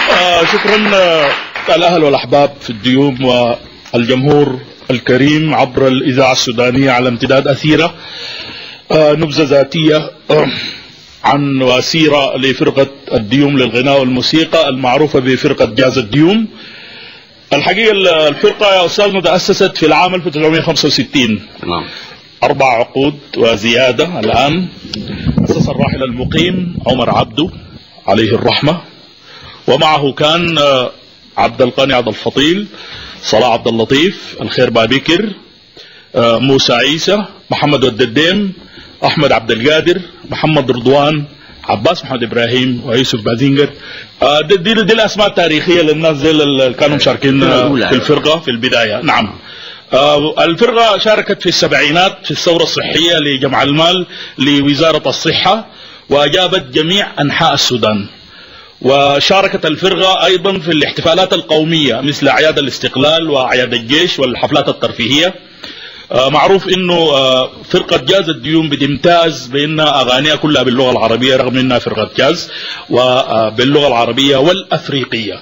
شكرا الأهل والأحباب في الديوم والجمهور الكريم عبر الإذاعة السودانية على امتداد أثيرة. نبذة ذاتية عن وسيرة لفرقة الديوم للغناء والموسيقى المعروفة بفرقة جاز الديوم. الحقيقة الفرقة يا أستاذ تأسست في العام 1965. نعم. 4 عقود وزيادة الآن. أسس الراحل المقيم عمر عبدو عليه الرحمة، ومعه كان عبد القاني عبد الفطيل، صلاح عبد اللطيف، الخير بابكر، موسى عيسى، محمد والدديم، أحمد عبد القادر، محمد رضوان، عباس محمد إبراهيم، ويوسف بازينجر. دي الأسماء التاريخية للناس اللي كانوا مشاركين في الفرقة في البداية. نعم. الفرقة شاركت في السبعينات في الثورة الصحية لجمع المال لوزارة الصحة، وأجابت جميع أنحاء السودان. وشاركت الفرقة أيضا في الاحتفالات القومية مثل أعياد الاستقلال وأعياد الجيش والحفلات الترفيهية. معروف انه فرقة جاز الديوم بتمتاز بان اغانيها كلها باللغة العربية رغم انها فرقة جاز وباللغة العربية والافريقية.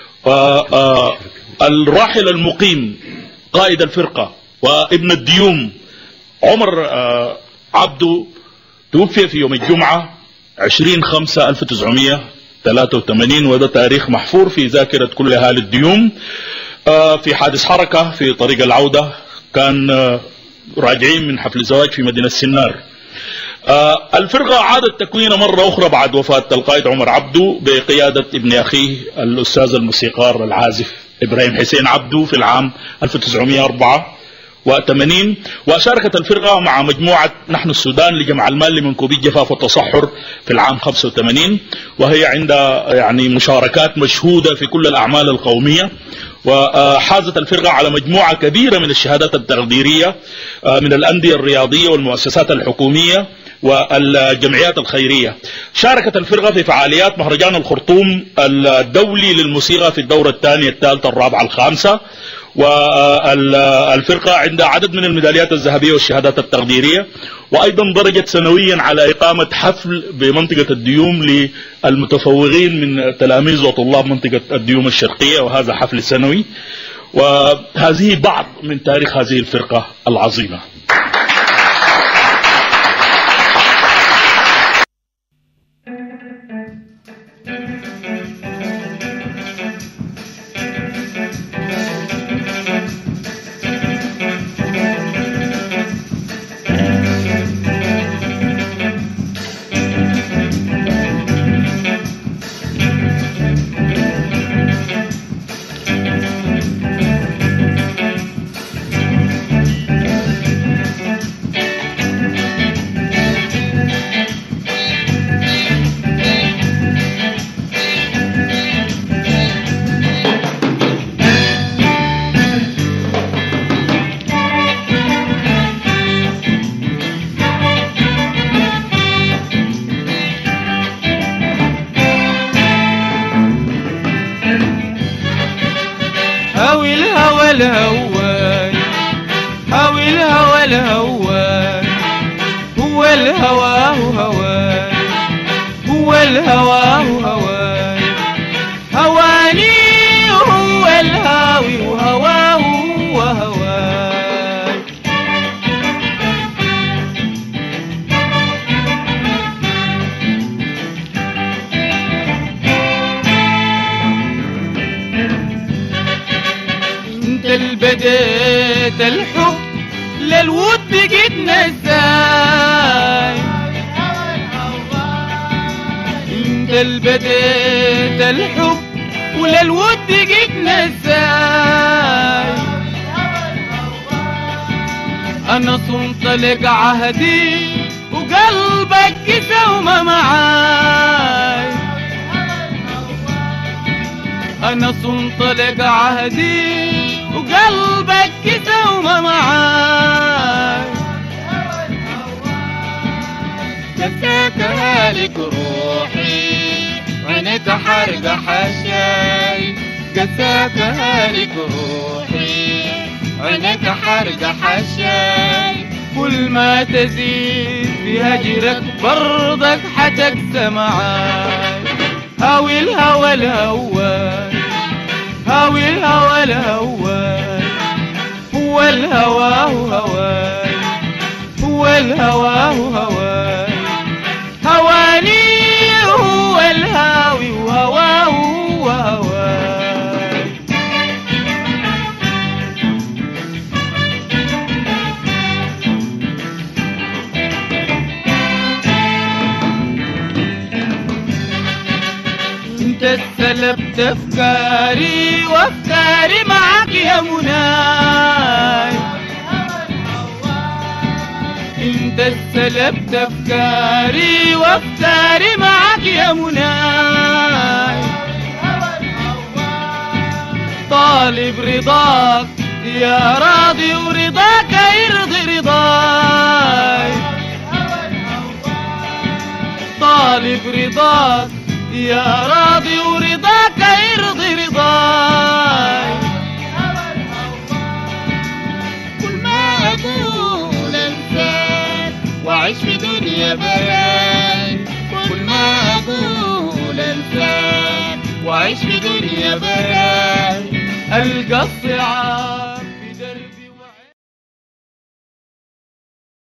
الراحل المقيم قائد الفرقة وابن الديوم عمر عبدو توفي في يوم الجمعة 20/5/1983، وهذا تاريخ محفور في ذاكرة كل اهالي الديوم في حادث حركة في طريق العودة. كان راجعين من حفل زواج في مدينة سنار. الفرقة عادت تكوينها مرة أخرى بعد وفاة القائد عمر عبدو بقيادة ابن أخيه الأستاذ الموسيقار العازف إبراهيم حسين عبدو في العام 1984. وشاركت الفرقة مع مجموعة نحن السودان لجمع المال لمنكوبي الجفاف والتصحر في العام 85، وهي عندها يعني مشاركات مشهودة في كل الأعمال القومية. وحازت الفرقة على مجموعة كبيرة من الشهادات التقديرية من الأندية الرياضية والمؤسسات الحكومية والجمعيات الخيرية. شاركت الفرقة في فعاليات مهرجان الخرطوم الدولي للموسيقى في الدورة الثانية الثالثة الرابعة الخامسة. والفرقة عندها عدد من الميداليات الذهبية والشهادات التقديرية، وأيضا درجت سنويا على إقامة حفل بمنطقة الديوم للمتفوقين من تلاميذ وطلاب منطقة الديوم الشرقية، وهذا حفل سنوي. وهذه بعض من تاريخ هذه الفرقة العظيمة. الهوان هوي الهوى الهوان هو الهوى هوان هو الهوى هوان هواني وهو الهاوي وهواه وهوان انت البديت الحب للود بقيتنا ازاي انت البديت الحب وللود بقيتنا ازاي انا صنت لك عهدي وقلبك كسومة معاي انا صنت لك عهدي وقلبك كسومة معاي كسيتها لك روحي عينك حرقة حشاي كسيتها لك روحي عينك حرقة حشاي كل ما تزيد في هجرك برضك حتكسى معاي هاوي الهوى الهوى الهواي هو الهوى هواي هو الهوى هواي هواني هو الهاوي وهواه هو هواي. انت استلبت افكاري وافكاري معك يا مناي. انت استلبت افكاري وافكاري معك يا مناي. طالب رضاك يا راضي ورضاك يرضي رضاي. طالب رضاك يا راضي ورضاك يرضي رضاي. كل ما أقول أنساك وأعيش في دنيا بيان. كل ما أقول أنساك وأعيش في دنيا بيان. ألقى الصعاب